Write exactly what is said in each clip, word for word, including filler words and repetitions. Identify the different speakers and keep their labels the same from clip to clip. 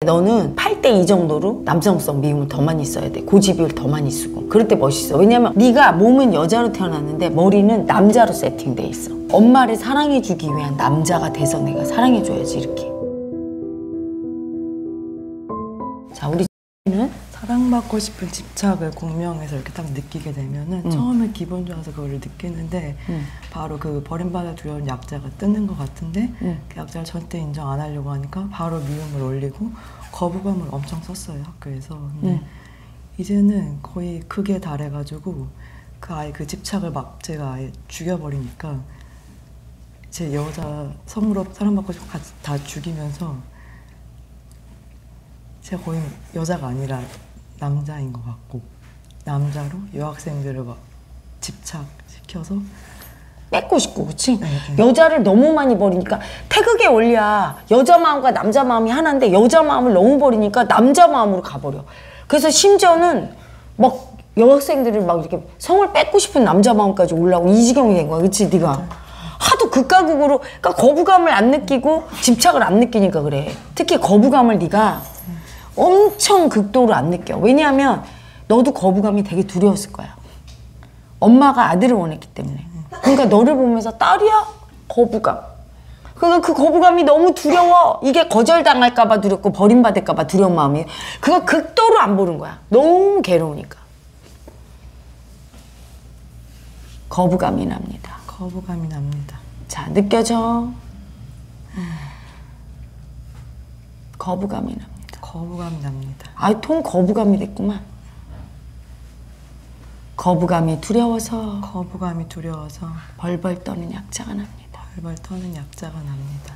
Speaker 1: 너는 팔 대 이 정도로 남성성 미움을 더 많이 써야 돼. 고집을 더 많이 쓰고. 그럴 때 멋있어. 왜냐면 네가 몸은 여자로 태어났는데 머리는 남자로 세팅돼 있어. 엄마를 사랑해주기 위한 남자가 돼서 내가 사랑해줘야지 이렇게. 자, 우리 는
Speaker 2: 사랑받고 싶은 집착을 공명에서 이렇게 딱 느끼게 되면은 음. 처음에 기분 좋아서 그걸 느끼는데 음. 바로 그 버림받아 두려운 약자가 뜨는 것 같은데 음. 그 약자를 절대 인정 안 하려고 하니까 바로 미움을 올리고 거부감을 엄청 썼어요, 학교에서. 근데 음. 이제는 거의 극에 달해가지고 그 아이 그 집착을 막 제가 아예 죽여버리니까 제 여자 성으로 사랑받고 싶고 다 죽이면서 제가 거의 여자가 아니라 남자인 것 같고 남자로 여학생들을 막 집착시켜서
Speaker 1: 뺏고 싶고, 그치?
Speaker 2: 네, 네.
Speaker 1: 여자를 너무 많이 버리니까 태극의 원리야. 여자 마음과 남자 마음이 하나인데 여자 마음을 너무 버리니까 남자 마음으로 가버려. 그래서 심지어는 막 여학생들을 막 이렇게 성을 뺏고 싶은 남자 마음까지 올라오고 이 지경이 된 거야, 그치? 네가 네. 하도 극과 극으로, 그러니까 거부감을 안 느끼고 집착을 안 느끼니까 그래. 특히 거부감을 네가 엄청 극도로 안 느껴. 왜냐하면 너도 거부감이 되게 두려웠을 거야. 엄마가 아들을 원했기 때문에. 그러니까 너를 보면서 딸이야? 거부감. 그러니까 그 거부감이 너무 두려워. 이게 거절당할까 봐 두렵고 버림받을까 봐 두려운 마음이. 그거 극도로 안 보는 거야. 너무 괴로우니까. 거부감이 납니다.
Speaker 2: 거부감이 납니다.
Speaker 1: 자, 느껴져. 거부감이 납니다.
Speaker 2: 거부감이 납니다.
Speaker 1: 아이, 통 거부감이 됐구만. 거부감이 두려워서
Speaker 2: 거부감이 두려워서
Speaker 1: 벌벌 떠는 약자가 납니다.
Speaker 2: 벌벌 떠는 약자가 납니다.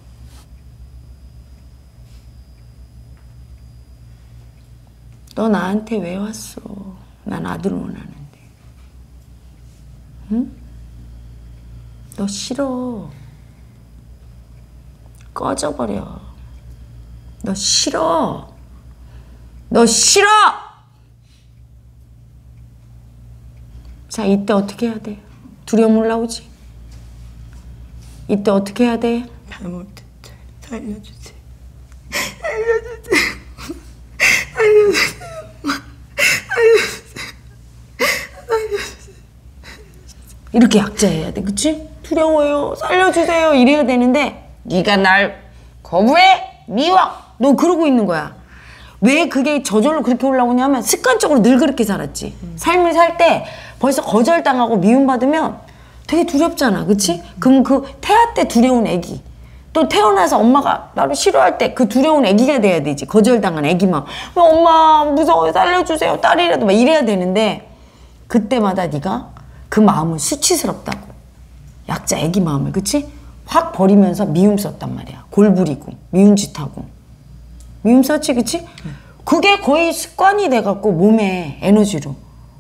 Speaker 1: 너 나한테 왜 왔어? 난 아들 원하는데. 응? 너 싫어. 꺼져버려. 너 싫어. 너 싫어! 자, 이때 어떻게 해야 돼? 두려움 올라오지? 이때 어떻게 해야 돼?
Speaker 2: 잘못했죠. 살려주세요. 살려주세요. 살려주세요. 살려주세요. 살려주세요.
Speaker 1: 이렇게 약자해야 돼, 그치? 두려워요. 살려주세요. 이래야 되는데 네가 날 거부해? 미워! 너 그러고 있는 거야. 왜 그게 저절로 그렇게 올라오냐면 습관적으로 늘 그렇게 살았지. 음. 삶을 살 때 벌써 거절당하고 미움받으면 되게 두렵잖아, 그치? 음. 그럼 그 태아 때 두려운 애기, 또 태어나서 엄마가 나를 싫어할 때 그 두려운 애기가 돼야 되지. 거절당한 애기만. 엄마 무서워요, 살려주세요, 딸이라도 막 이래야 되는데 그때마다 네가 그 마음을 수치스럽다고, 약자 애기 마음을, 그치? 확 버리면서 미움 썼단 말이야. 골 부리고 미운 짓 하고 미움 썼지, 그치? 음. 그게 거의 습관이 돼갖고 몸에 에너지로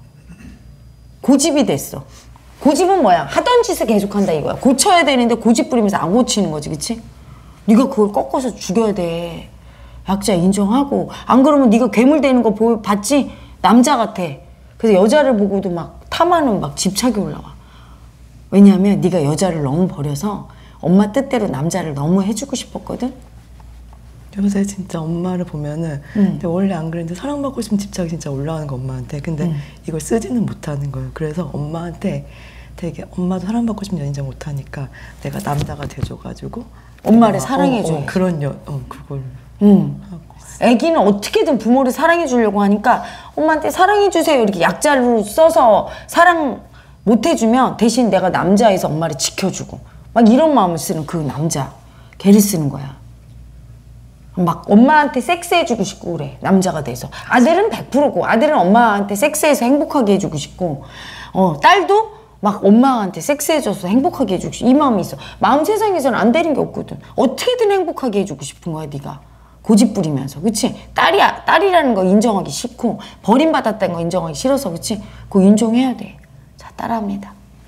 Speaker 1: 고집이 됐어. 고집은 뭐야? 하던 짓을 계속한다 이거야. 고쳐야 되는데 고집 부리면서 안 고치는 거지, 그치? 네가 그걸 꺾어서 죽여야 돼. 약자 인정하고. 안 그러면 네가 괴물 되는 거 보, 봤지? 남자 같아. 그래서 여자를 보고도 막 탐하는 막 집착이 올라와. 왜냐하면 네가 여자를 너무 버려서 엄마 뜻대로 남자를 너무 해주고 싶었거든?
Speaker 2: 요새 진짜 엄마를 보면은 음. 근데 원래 안 그랬는데 사랑받고 싶은 집착이 진짜 올라오는 거 엄마한테. 근데 음. 이걸 쓰지는 못하는 거예요. 그래서 엄마한테 되게 엄마도 사랑받고 싶은 여인지 못하니까 내가 남자가 돼줘가지고
Speaker 1: 엄마를 사랑해줘.
Speaker 2: 어, 어, 그런 여, 어, 그걸
Speaker 1: 음. 하고 있어. 애기는 어떻게든 부모를 사랑해주려고 하니까 엄마한테 사랑해주세요 이렇게 약자로 써서 사랑 못해주면 대신 내가 남자에서 엄마를 지켜주고 막 이런 마음을 쓰는 그 남자 걔를 쓰는 거야. 막 엄마한테 섹스해주고 싶고 그래. 남자가 돼서. 아들은 백 퍼센트고 아들은 엄마한테 섹스해서 행복하게 해주고 싶고 어 딸도 막 엄마한테 섹스해줘서 행복하게 해주고 싶고 이 마음이 있어. 마음 세상에서는 안 되는 게 없거든. 어떻게든 행복하게 해주고 싶은 거야 네가. 고집 부리면서, 그치? 딸이야. 딸이라는 거 인정하기 싫고 버림받았다는 거 인정하기 싫어서, 그치? 그거 인정해야 돼. 자, 따라합니다.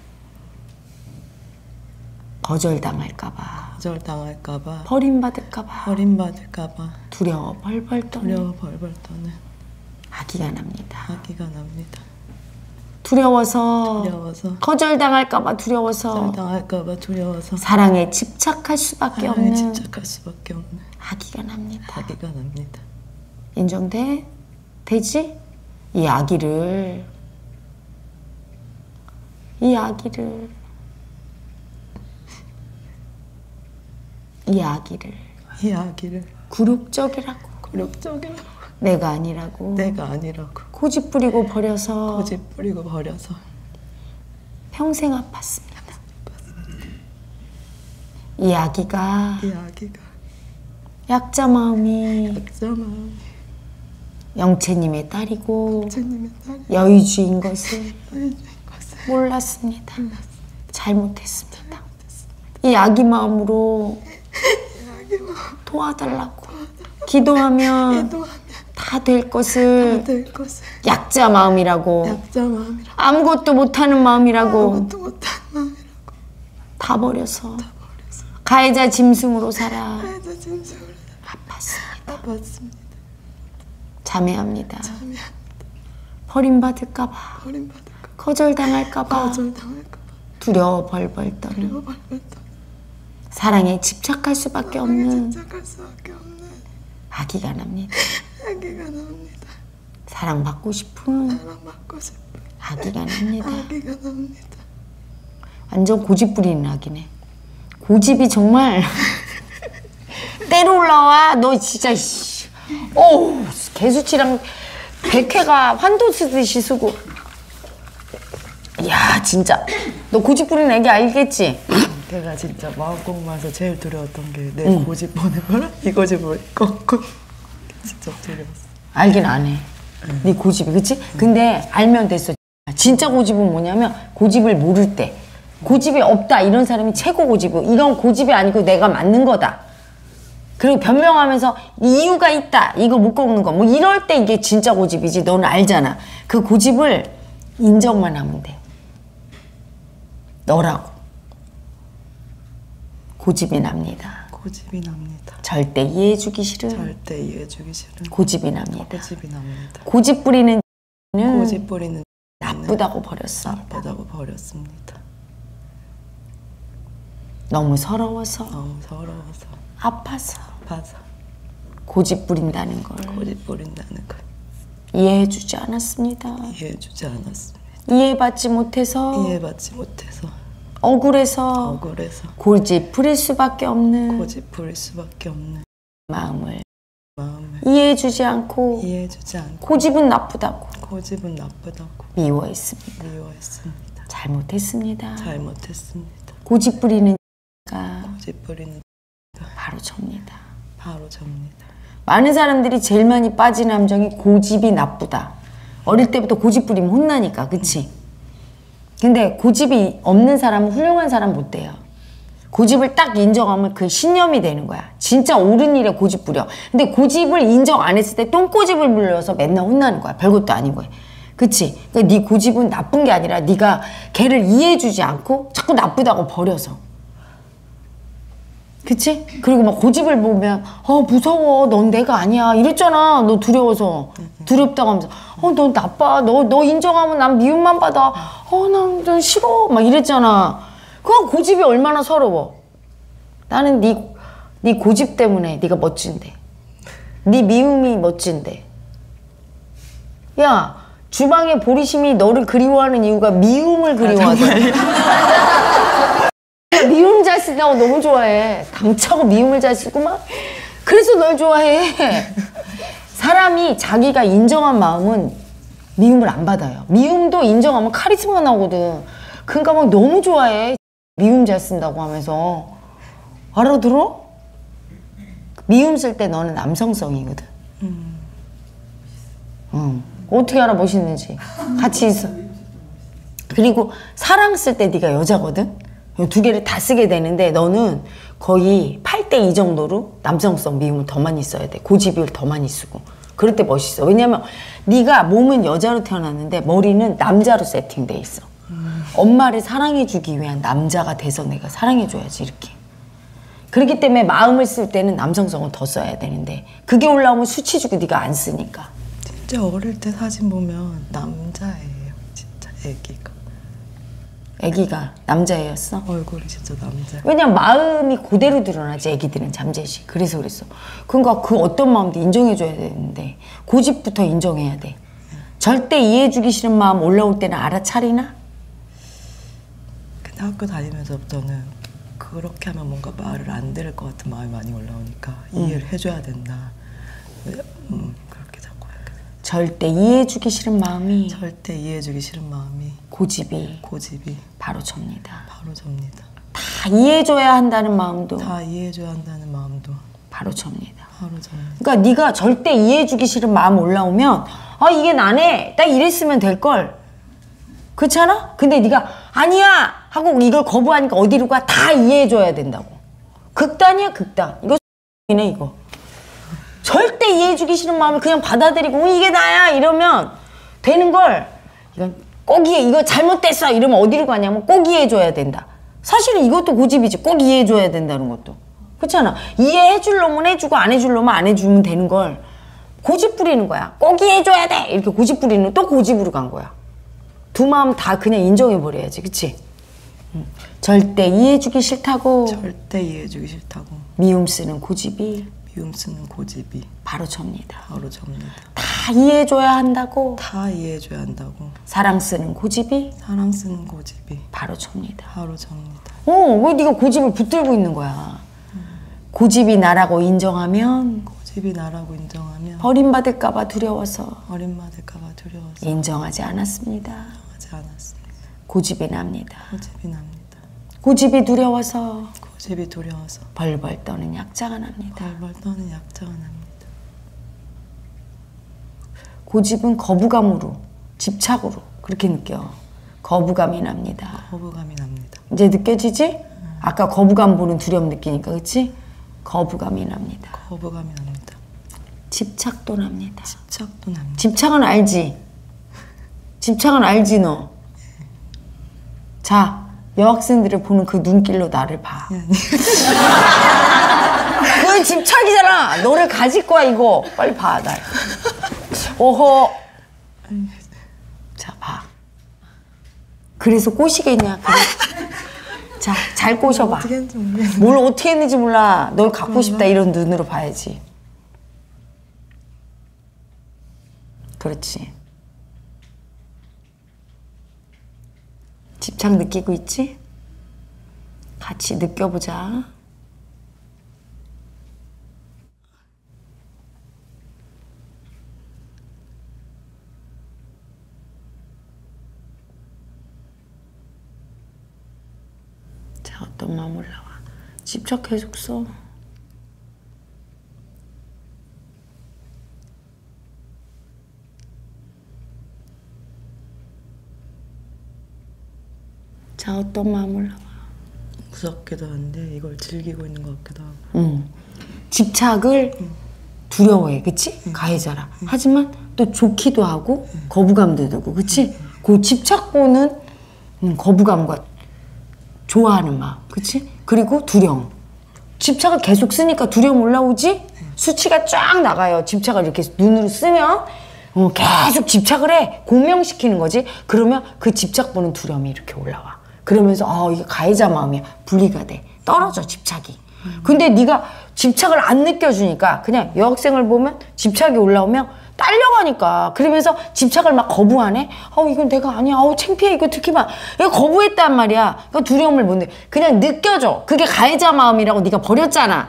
Speaker 1: 거절당할까봐,
Speaker 2: 거절당할까봐,
Speaker 1: 버림받을까봐,
Speaker 2: 버림받을까봐,
Speaker 1: 두려워 벌벌 떠는,
Speaker 2: 두려워 벌벌 떠는
Speaker 1: 아기가 납니다.
Speaker 2: 아기가 납니다.
Speaker 1: 두려워서,
Speaker 2: 두려워서
Speaker 1: 거절당할까봐 두려워서,
Speaker 2: 거절당할까봐 두려워서
Speaker 1: 사랑에 집착할 수밖에
Speaker 2: 사랑에
Speaker 1: 없는
Speaker 2: 집착할 수밖에 없는
Speaker 1: 아기가 납니다.
Speaker 2: 아기가 납니다.
Speaker 1: 인정돼? 되지? 이 아기를 이 아기를 이 아기를
Speaker 2: 이 아기를
Speaker 1: 굴욕적이라고
Speaker 2: 굴욕적이라고
Speaker 1: 내가 아니라고
Speaker 2: 내가 아니라고
Speaker 1: 고집 부리고 버려서
Speaker 2: 고집 부리고 버려서
Speaker 1: 평생 아팠습니다. 이 아기가
Speaker 2: 이 아기가
Speaker 1: 약자 마음이
Speaker 2: 약자 마음이
Speaker 1: 영채님의 딸이고
Speaker 2: 주님의 딸이
Speaker 1: 여의주인 것을
Speaker 2: 보여주는 것을
Speaker 1: 몰랐습니다. 잘못했습니다. 이 아기 마음으로 도와달라고 기도하면 다 될 것을
Speaker 2: 될 것을
Speaker 1: 약자 마음이라고
Speaker 2: 약자 마음이라고
Speaker 1: 아무것도 못하는 마음이라고
Speaker 2: 아무것도 못하는 마음이라고
Speaker 1: 다 버려서
Speaker 2: 다 버려서
Speaker 1: 가해자 짐승으로 살아
Speaker 2: 하여자 진심으로
Speaker 1: 아팠습니다.
Speaker 2: 아팠습니다.
Speaker 1: 자매합니다.
Speaker 2: 참여합니다.
Speaker 1: 버림받을까봐
Speaker 2: 버림받을까
Speaker 1: 거절당할까봐
Speaker 2: 거절당할까
Speaker 1: 두려워 벌벌 떠는
Speaker 2: 두려워 벌벌 떠
Speaker 1: 사랑에 집착할 수밖에 없는
Speaker 2: 집착할 수밖에 없는
Speaker 1: 아기가 납니다.
Speaker 2: 아기가 나옵니다.
Speaker 1: 사랑받고 싶은
Speaker 2: 사랑받고 싶은
Speaker 1: 아기가 납니다.
Speaker 2: 아기가 나옵니다.
Speaker 1: 완전 고집 부리는 아기네. 고집이 정말 때로 올라와. 너 진짜 씨. 어우 개수치랑 백회가 환도 쓰듯이 쓰고. 이야 진짜 너 고집 부리는 애기 알겠지?
Speaker 2: 내가 진짜 마음 공부하면서 제일 두려웠던 게 내 응. 고집 보는 거랑 이 고집을 꺾고 진짜 두려웠어.
Speaker 1: 알긴 안 해. 응. 네 고집이 그치? 응. 근데 알면 됐어. 진짜 고집은 뭐냐면 고집을 모를 때 고집이 없다 이런 사람이 최고 고집이고 이건 고집이 아니고 내가 맞는 거다. 그리고 변명하면서 이유가 있다 이거 못 꺾는 거 뭐 이럴 때 이게 진짜 고집이지. 너는 알잖아. 그 고집을 인정만 하면 돼. 너라고. 고집이 납니다.
Speaker 2: 고집이 납니다.
Speaker 1: 절대 이해해주기 싫은.
Speaker 2: 절대 이해해주기 싫은.
Speaker 1: 고집이 납니다.
Speaker 2: 고집이 납니다.
Speaker 1: 고집 부리는
Speaker 2: 고집 부리는
Speaker 1: 나쁘다고 버렸어.
Speaker 2: 나쁘다고 버렸습니다.
Speaker 1: 너무 서러워서.
Speaker 2: 너무 서러워서.
Speaker 1: 아파서.
Speaker 2: 아파서.
Speaker 1: 고집 부린다는 걸.
Speaker 2: 고집 부린다는 걸.
Speaker 1: 이해해주지 않았습니다.
Speaker 2: 이해해주지 않았습니다.
Speaker 1: 이해받지 못해서.
Speaker 2: 이해받지 못해서.
Speaker 1: 억울해서,
Speaker 2: 억울해서
Speaker 1: 고집 부릴 수밖에 없는
Speaker 2: 고집 부릴 수밖에 없는
Speaker 1: 마음을,
Speaker 2: 마음을
Speaker 1: 이해해주지 않고
Speaker 2: 이해해주지 않고
Speaker 1: 고집은 나쁘다고
Speaker 2: 고집은 나쁘다고
Speaker 1: 미워했습니다.
Speaker 2: 미워했습니다.
Speaker 1: 잘못했습니다.
Speaker 2: 잘못했습니다.
Speaker 1: 고집 부리는 가
Speaker 2: 고집 부리는
Speaker 1: 바로 접니다.
Speaker 2: 바로 접니다.
Speaker 1: 많은 사람들이 제일 많이 빠진 함정이 고집이 나쁘다. 어릴 때부터 고집 부리면 혼나니까 그치? 근데 고집이 없는 사람은 훌륭한 사람 못 돼요. 고집을 딱 인정하면 그 신념이 되는 거야. 진짜 옳은 일에 고집 부려. 근데 고집을 인정 안 했을 때 똥고집을 불려서 맨날 혼나는 거야. 별것도 아닌 거야. 그치? 그러니까 네 고집은 나쁜 게 아니라 네가 걔를 이해해주지 않고 자꾸 나쁘다고 버려서. 그치? 그리고 막 고집을 보면 어 무서워 넌 내가 아니야 이랬잖아. 너 두려워서 두렵다고 하면서 어 너 나빠 너 너 인정하면 난 미움만 받아 어 난 난 싫어 막 이랬잖아. 그건 고집이 얼마나 서러워. 나는 네, 네 고집 때문에 네가 멋진데 네 미움이 멋진데. 야 주방에 보리심이 너를 그리워하는 이유가 미움을 그리워하잖아. 미움 잘 쓴다고 너무 좋아해. 당차고 미움을 잘 쓰구만. 그래서 널 좋아해. 사람이 자기가 인정한 마음은 미움을 안 받아요. 미움도 인정하면 카리스마가 나오거든. 그러니까 막 너무 좋아해. 미움 잘 쓴다고 하면서. 알아들어? 미움 쓸 때 너는 남성성이거든. 음. 응. 어떻게 알아 멋있는지. 같이 있어. 그리고 사랑 쓸 때 네가 여자거든. 두 개를 다 쓰게 되는데 너는 거의 팔 대 이 정도로 남성성 미움을 더 많이 써야 돼. 고집을 더 많이 쓰고. 그럴 때 멋있어. 왜냐면 네가 몸은 여자로 태어났는데 머리는 남자로 세팅돼 있어. 음. 엄마를 사랑해주기 위한 남자가 돼서 내가 사랑해줘야지 이렇게. 그렇기 때문에 마음을 쓸 때는 남성성을 더 써야 되는데 그게 올라오면 수치 주고 네가 안 쓰니까.
Speaker 2: 진짜 어릴 때 사진 보면 남자예요. 진짜 애기가.
Speaker 1: 애기가 남자애였어?
Speaker 2: 얼굴이 진짜 남자.
Speaker 1: 왜냐면 마음이 그대로 드러나지 애기들은 잠재시. 그래서 그랬어. 그러니까 그 어떤 마음도 인정해줘야 되는데 고집부터 인정해야 돼. 절대 이해해주기 싫은 마음 올라올 때는 알아차리나?
Speaker 2: 근데 학교 다니면서부터는 그렇게 하면 뭔가 말을 안 들을 것 같은 마음이 많이 올라오니까
Speaker 1: 응.
Speaker 2: 이해를 해줘야 된다. 음, 그렇게 자꾸 하게 돼.
Speaker 1: 절대 이해해주기 싫은 마음이
Speaker 2: 절대 이해해주기 싫은 마음이
Speaker 1: 고집이
Speaker 2: 고집이
Speaker 1: 바로 접니다.
Speaker 2: 바로 접니다.
Speaker 1: 다 이해해줘야 한다는 마음도
Speaker 2: 다 이해해줘야 한다는 마음도
Speaker 1: 바로 접니다.
Speaker 2: 바로 접니다.
Speaker 1: 그러니까 네가 절대 이해해주기 싫은 마음 올라오면 아 이게 나네 딱 이랬으면 될걸 그렇잖아? 근데 네가 아니야 하고 이걸 거부하니까 어디로 가? 다 이해해줘야 된다고. 극단이야 극단. 이거 이네 이거. 절대 이해해주기 싫은 마음을 그냥 받아들이고 어, 이게 나야 이러면 되는 걸 이건 꼭 이해 이거 잘못됐어 이러면 어디로 가냐면 꼭 이해해줘야 된다. 사실은 이것도 고집이지. 꼭 이해해줘야 된다는 것도. 그렇잖아. 이해해줄 놈은 해주고 안 해줄 놈은 안 해주면 되는 걸 고집 부리는 거야. 꼭 이해해줘야 돼 이렇게 고집 부리는 또 고집으로 간 거야. 두 마음 다 그냥 인정해버려야지. 그치? 응. 절대 이해해주기 싫다고
Speaker 2: 절대 이해해주기 싫다고
Speaker 1: 미움 쓰는 고집이
Speaker 2: 미움 쓰는 고집이
Speaker 1: 바로 접니다.
Speaker 2: 바로 접니다.
Speaker 1: 다 이해해줘야 한다고
Speaker 2: 다 이해해줘야 한다고
Speaker 1: 사랑 쓰는 고집이
Speaker 2: 사랑 쓰는 고집이
Speaker 1: 바로 접니다.
Speaker 2: 바로 접니다.
Speaker 1: 어, 왜 네가 고집을 붙들고 있는 거야? 음. 고집이 나라고 인정하면
Speaker 2: 고집이 나라고 인정하면
Speaker 1: 버림받을까봐 두려워서
Speaker 2: 버림받을까봐 두려워서
Speaker 1: 인정하지 않았습니다.
Speaker 2: 하지 않았습니다.
Speaker 1: 고집이 납니다.
Speaker 2: 고집이 납니다.
Speaker 1: 고집이 두려워서
Speaker 2: 고집이 두려워서
Speaker 1: 벌벌 떠는 약자가 납니다.
Speaker 2: 벌벌 떠는 약자가 납니다.
Speaker 1: 고집은 거부감으로 집착으로 그렇게 느껴. 거부감이 납니다.
Speaker 2: 거부감이 납니다.
Speaker 1: 이제 느껴지지? 음. 아까 거부감 보는 두려움 느끼니까 그치? 거부감이 납니다.
Speaker 2: 거부감이 납니다.
Speaker 1: 집착도 납니다.
Speaker 2: 집착도 납니다.
Speaker 1: 집착은 알지? 집착은 알지 너? 자, 여학생들을 보는 그 눈길로 나를 봐. 그건 집착이잖아. 너를 가질 거야 이거. 빨리 봐 날. 오호. 자 봐. 그래서 꼬시겠냐? 그래. 자, 잘 꼬셔봐.
Speaker 2: 어떻게 했는지 모르겠는데.
Speaker 1: 뭘 어떻게 했는지 몰라. 널 갖고 싶다 이런 눈으로 봐야지. 그렇지. 집착 느끼고 있지? 같이 느껴보자. 자, 어떤 마음 올라와. 집착 계속 써. 자, 어떤 마음 올라와.
Speaker 2: 무섭기도 한데 이걸 즐기고 있는 것 같기도 하고.
Speaker 1: 응. 집착을 응. 두려워해, 그치? 응. 가해자라. 응. 하지만 또 좋기도 하고 응. 거부감도 들고, 그치? 응. 그 집착보는 응, 거부감과 좋아하는 마음, 그치? 그리고 두려움. 집착을 계속 쓰니까 두려움 올라오지? 응. 수치가 쫙 나가요. 집착을 이렇게 눈으로 쓰면 어, 계속 집착을 해. 공명시키는 거지. 그러면 그 집착보는 두려움이 이렇게 올라와. 그러면서 아 이게 가해자 마음이야. 분리가 돼. 떨어져 집착이. 음. 근데 네가 집착을 안 느껴주니까 그냥 여학생을 보면 집착이 올라오면 딸려가니까 그러면서 집착을 막 거부하네. 어 이건 내가 아니야. 어우 창피해. 이거 특히 막 이거 거부했단 말이야. 그 두려움을 못 느껴. 그냥 느껴줘. 그게 가해자 마음이라고 네가 버렸잖아.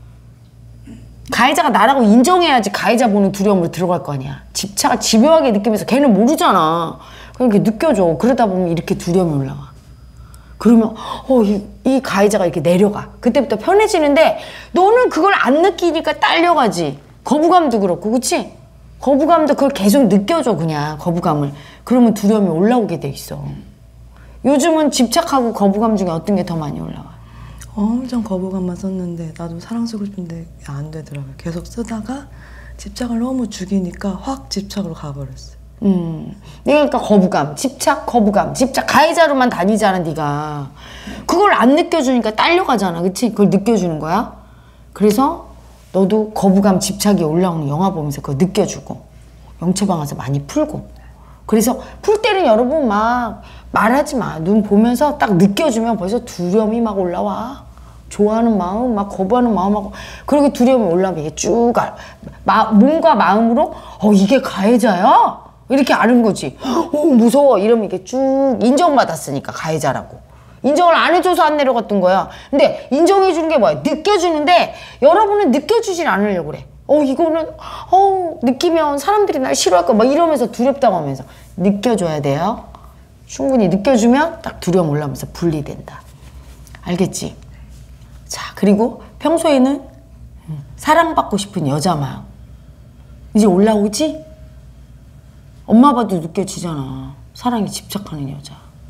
Speaker 1: 가해자가 나라고 인정해야지 가해자 보는 두려움으로 들어갈 거 아니야. 집착을 집요하게 느끼면서 걔는 모르잖아. 그러니까 느껴줘. 그러다 보면 이렇게 두려움이 올라와. 그러면 어, 이, 이 가해자가 이렇게 내려가. 그때부터 편해지는데 너는 그걸 안 느끼니까 딸려가지. 거부감도 그렇고 그치? 거부감도 그걸 계속 느껴줘 그냥 거부감을. 그러면 두려움이 올라오게 돼 있어. 요즘은 집착하고 거부감 중에 어떤 게 더 많이 올라와?
Speaker 2: 엄청 거부감만 썼는데 나도 사랑 쓰고 싶은데 안 되더라고요. 계속 쓰다가 집착을 너무 죽이니까 확 집착으로 가버렸어요.
Speaker 1: 음, 네가 그러니까 거부감, 집착, 거부감, 집착, 가해자로만 다니잖아 네가. 그걸 안 느껴주니까 딸려가잖아, 그치? 그걸 느껴주는 거야. 그래서 너도 거부감, 집착이 올라오는 영화 보면서 그거 느껴주고 영처방 가서 많이 풀고 그래서 풀 때는 여러분 막 말하지 마. 눈 보면서 딱 느껴주면 벌써 두려움이 막 올라와. 좋아하는 마음, 막 거부하는 마음하고 그렇게 두려움이 올라오면 이게 쭉 알, 마, 몸과 마음으로 어 이게 가해자야? 이렇게 아는 거지. 어 무서워 이러면 이게 쭉 인정받았으니까 가해자라고. 인정을 안 해줘서 안 내려갔던 거야. 근데 인정해주는 게 뭐야? 느껴주는데 여러분은 느껴주질 않으려고 그래. 어 이거는 어 느끼면 사람들이 날 싫어할까 막 이러면서 두렵다고 하면서 느껴줘야 돼요. 충분히 느껴주면 딱 두려움 올라오면서 분리된다. 알겠지? 자, 그리고 평소에는 사랑받고 싶은 여자 마음 이제 올라오지? 엄마 봐도 느껴지잖아. 사랑에 집착하는 여자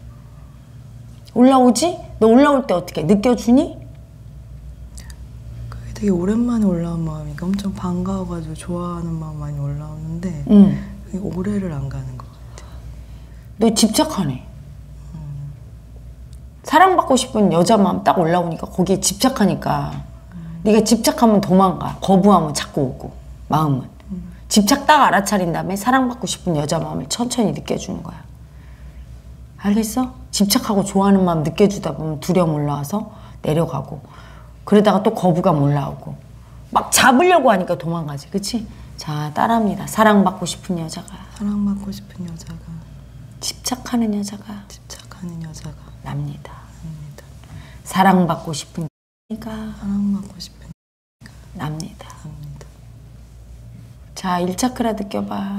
Speaker 1: 올라오지? 너 올라올 때 어떻게 느껴주니?
Speaker 2: 그게 되게 오랜만에 올라온 마음이니까 엄청 반가워가지고 좋아하는 마음 많이 올라오는데
Speaker 1: 응.
Speaker 2: 그게 오래를 안 가는 것 같아.
Speaker 1: 너 집착하네. 음. 사랑받고 싶은 여자 마음 딱 올라오니까 거기에 집착하니까 음. 네가 집착하면 도망가. 거부하면 자꾸 오고 마음은. 음. 집착 딱 알아차린 다음에 사랑받고 싶은 여자 마음을 천천히 느껴주는 거야. 알겠어? 집착하고 좋아하는 마음 느껴주다 보면 두려움 올라와서 내려가고 그러다가 또 거부감 올라오고 막 잡으려고 하니까 도망가지. 그치? 자, 따라합니다. 사랑받고 싶은 여자가
Speaker 2: 사랑받고 싶은 여자가
Speaker 1: 집착하는 여자가
Speaker 2: 집착하는 여자가
Speaker 1: 납니다.
Speaker 2: 납니다.
Speaker 1: 사랑받고 싶은 여자가
Speaker 2: 사랑받고 싶은
Speaker 1: 납니다.
Speaker 2: 납니다.
Speaker 1: 자, 일 차크라 느껴봐.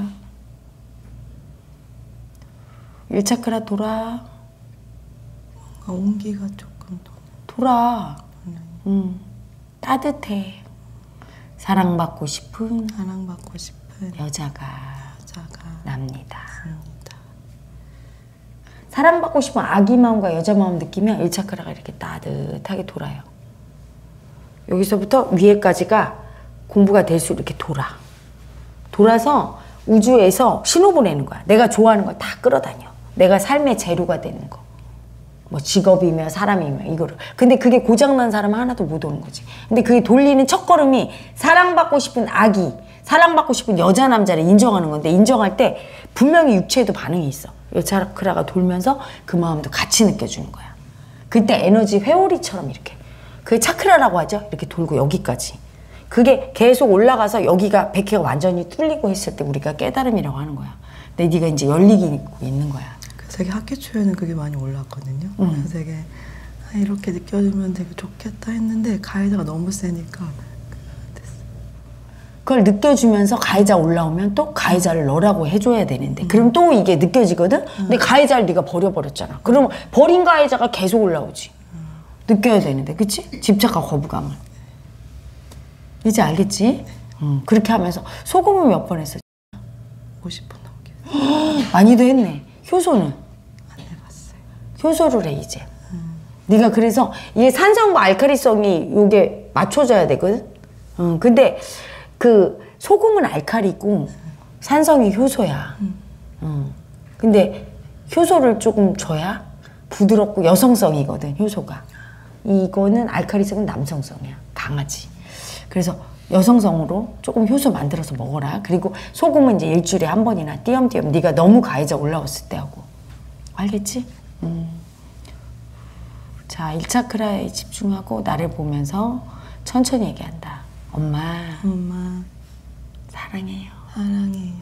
Speaker 1: 일 차크라 돌아.
Speaker 2: 뭔가 온기가 조금 더
Speaker 1: 돌아.
Speaker 2: 음.
Speaker 1: 음, 따뜻해. 사랑받고 싶은
Speaker 2: 사랑받고 싶은
Speaker 1: 여자가
Speaker 2: 여자가
Speaker 1: 납니다.
Speaker 2: 납니다.
Speaker 1: 사랑받고 싶은 아기 마음과 여자 마음 느끼면 일 차크라가 이렇게 따뜻하게 돌아요. 여기서부터 위에까지가 공부가 될수록 이렇게 돌아. 돌아서 우주에서 신호 보내는 거야. 내가 좋아하는 거 다 끌어다녀. 내가 삶의 재료가 되는 거. 뭐 직업이며 사람이며 이거를. 근데 그게 고장난 사람은 하나도 못 오는 거지. 근데 그게 돌리는 첫걸음이 사랑받고 싶은 아기, 사랑받고 싶은 여자 남자를 인정하는 건데 인정할 때 분명히 육체에도 반응이 있어. 이 차크라가 돌면서 그 마음도 같이 느껴주는 거야. 그때 에너지 회오리처럼 이렇게. 그게 차크라라고 하죠. 이렇게 돌고 여기까지. 그게 계속 올라가서 여기가 백회가 완전히 뚫리고 했을 때 우리가 깨달음이라고 하는 거야. 근데 네가 이제 열리고 있는 거야.
Speaker 2: 그래서 되게 학기 초에는 그게 많이 올랐거든요.
Speaker 1: 음.
Speaker 2: 그래서 되게 아, 이렇게 느껴지면 되게 좋겠다 했는데 가해자가 너무 세니까 됐어.
Speaker 1: 그걸 느껴주면서 가해자 올라오면 또 가해자를 너라고 해줘야 되는데 음. 그럼 또 이게 느껴지거든? 근데 가해자를 네가 버려버렸잖아. 그럼 버린 가해자가 계속 올라오지. 음. 느껴야 되는데 그치? 집착과 거부감을. 이제 알겠지? 응. 그렇게 하면서 소금은 몇 번 했어?
Speaker 2: 오십 번 넘게.
Speaker 1: 많이도 했네. 효소는?
Speaker 2: 안 해봤어요.
Speaker 1: 효소를 해 이제. 음. 네가 그래서 이게 산성과 알칼리성이 요게 맞춰져야 되거든? 응. 근데 그 소금은 알칼리고 산성이 효소야. 음. 응. 근데 효소를 조금 줘야 부드럽고 여성성이거든 효소가. 이거는 알칼리성은 남성성이야. 강하지. 그래서 여성성으로 조금 효소 만들어서 먹어라. 그리고 소금은 이제 일주일에 한 번이나 띄엄띄엄 네가 너무 가해자 올라왔을 때 하고. 알겠지? 음. 자, 일 차크라에 집중하고 나를 보면서 천천히 얘기한다. 엄마,
Speaker 2: 엄마
Speaker 1: 사랑해요.
Speaker 2: 사랑해요.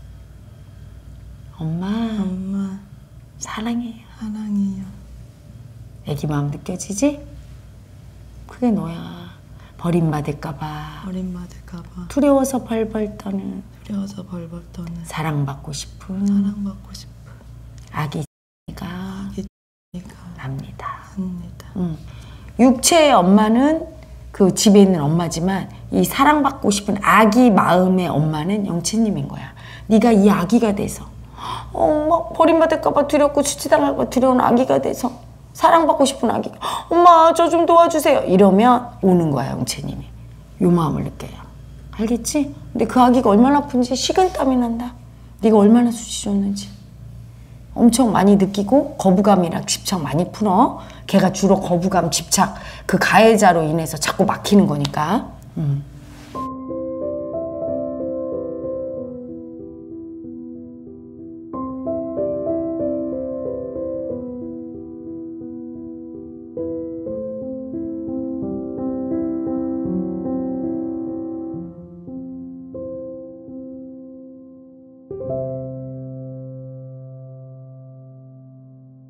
Speaker 1: 엄마,
Speaker 2: 엄마
Speaker 1: 사랑해요.
Speaker 2: 사랑해요.
Speaker 1: 애기 마음 느껴지지? 그게 너야. 버림받을까봐,
Speaker 2: 버림받을까봐
Speaker 1: 두려워서 벌벌 떠는,
Speaker 2: 두려워서 벌벌 떠는
Speaker 1: 사랑받고 싶은
Speaker 2: 사랑받고 싶은
Speaker 1: 아기가
Speaker 2: 아기가
Speaker 1: 납니다.
Speaker 2: 합니다.
Speaker 1: 응. 육체의 엄마는 그 집에 있는 엄마지만 이 사랑받고 싶은 아기 마음의 엄마는 영채님인 거야. 네가 이 아기가 돼서 엄마 버림받을까봐 두렵고 수치당할까봐 두려운 아기가 돼서 사랑받고 싶은 아기, 엄마 저 좀 도와주세요 이러면 오는 거야 영채님이. 요 마음을 느껴요. 알겠지? 근데 그 아기가 얼마나 아픈지 식은땀이 난다. 네가 얼마나 수치 줬는지 엄청 많이 느끼고 거부감이랑 집착 많이 풀어. 걔가 주로 거부감, 집착 그 가해자로 인해서 자꾸 막히는 거니까. 음.